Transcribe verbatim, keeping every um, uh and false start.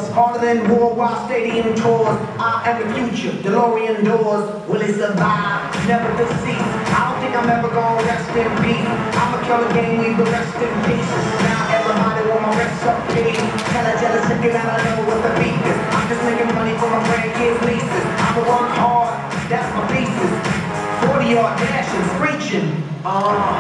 harder than worldwide stadium tours. I am the future, DeLorean doors. Will it survive? Never deceased. I don't think I'm ever gonna rest in peace. I'ma kill a game, leave the rest in pieces. Now everybody want my recipe. Tell a jealous chicken, I don't know what the beat is. I'm just making money for my grandkids' leases. I'ma work hard, that's my thesis. forty yard dashing, screeching. Uh.